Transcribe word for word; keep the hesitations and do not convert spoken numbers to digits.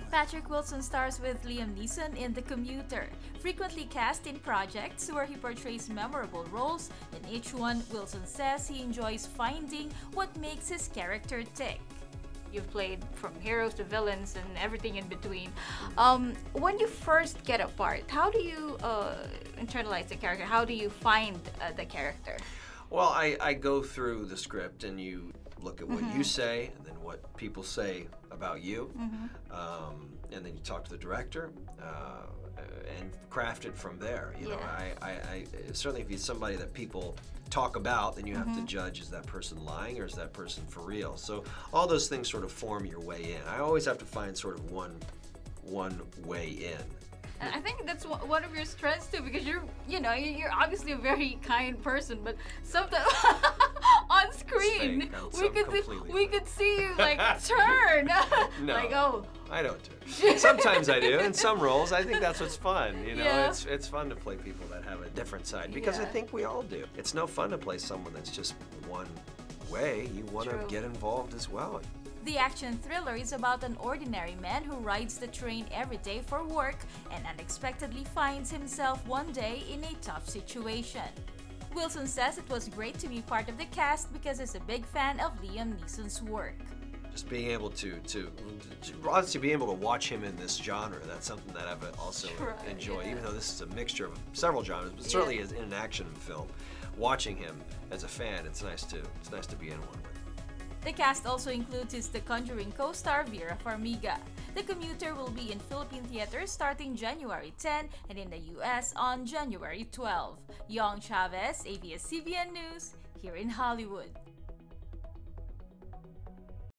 Patrick Wilson stars with Liam Neeson in The Commuter, frequently cast in projects where he portrays memorable roles. In each one, Wilson says he enjoys finding what makes his character tick. You've played from heroes to villains and everything in between. Um, when you first get a part, how do you uh, internalize the character? How do you find uh, the character? Well, I, I go through the script and you look at what mm-hmm. you say and then what people say about you. Mm-hmm. um, and then you talk to the director uh, and craft it from there. You yeah. know, I, I, I, certainly if he's somebody that people talk about, then you have mm-hmm. to judge, is that person lying or is that person for real? So all those things sort of form your way in. I always have to find sort of one, one way in. And I think that's one of your strengths too, because you're, you know, you're obviously a very kind person, but sometimes on screen we could see, we could see you like turn, no, like oh. I don't turn. Sometimes I do. In some roles, I think that's what's fun. You know, yeah. it's it's fun to play people that have a different side because yeah. I think we all do. It's no fun to play someone that's just one way. You want to get involved as well. The action thriller is about an ordinary man who rides the train every day for work and unexpectedly finds himself one day in a tough situation. Wilson says it was great to be part of the cast because he's a big fan of Liam Neeson's work. Just being able to, to, to obviously being able to watch him in this genre, that's something that I've also Right, enjoyed, yeah. even though this is a mixture of several genres, but certainly yeah. as in an action film. Watching him as a fan, it's nice to, it's nice to be in one with. The cast also includes his The Conjuring co-star Vera Farmiga. The Commuter will be in Philippine theaters starting January tenth and in the U S on January twelfth. Young Chavez, A B S C B N News, here in Hollywood.